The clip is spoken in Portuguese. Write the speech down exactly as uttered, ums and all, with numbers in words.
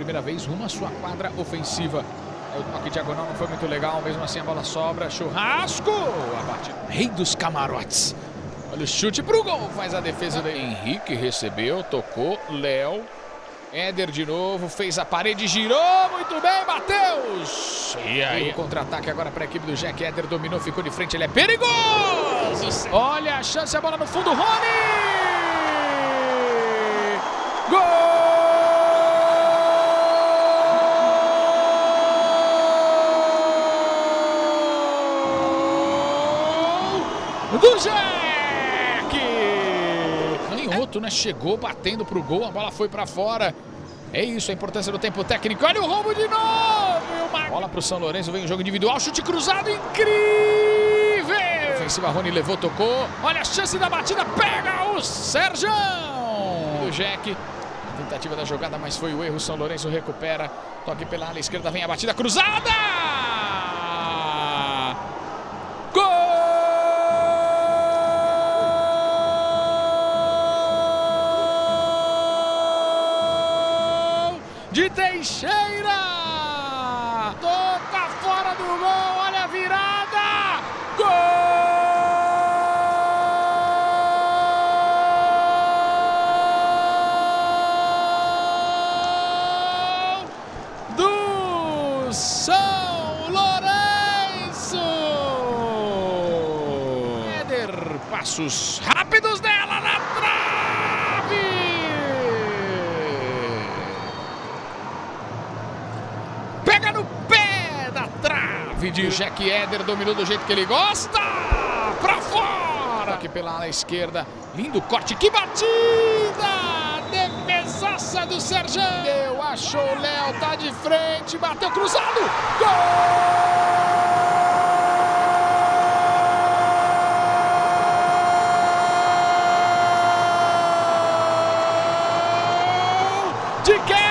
primeira vez rumo à sua quadra ofensiva. O toque diagonal não foi muito legal, mesmo assim a bola sobra. Churrasco! Abate. Rei dos camarotes. Olha o chute pro gol, faz a defesa do Henrique, recebeu, tocou, Léo. Éder de novo, fez a parede, girou, muito bem, Matheus! E aí, o contra-ataque agora para a equipe do Jack. Éder dominou, ficou de frente, ele é perigoso! Olha a chance, a bola no fundo, Rony! Gol! Do Jack! Canhoto, né? Chegou batendo pro gol, a bola foi pra fora. É isso, a importância do tempo técnico. Olha o roubo de novo! Uma... Bola pro São Lourenço, vem o jogo individual, chute cruzado, incrível! Ofensiva, Rony levou, tocou. Olha a chance da batida, pega o Sérgio! O Jack, tentativa da jogada, mas foi o erro. São Lourenço recupera, toque pela ala esquerda, vem a batida cruzada! De Teixeira! Toca fora do gol, olha a virada! Gol do São Lourenço! Éder, passos rápidos dela na trave! Pega no pé da trave de Jack. Éder dominou do jeito que ele gosta. Pra fora. Aqui pela ala esquerda. Lindo corte. Que batida. Defesaça do Sérgio. Deu, achou o Léo. Tá de frente. Bateu cruzado. Gol de quem?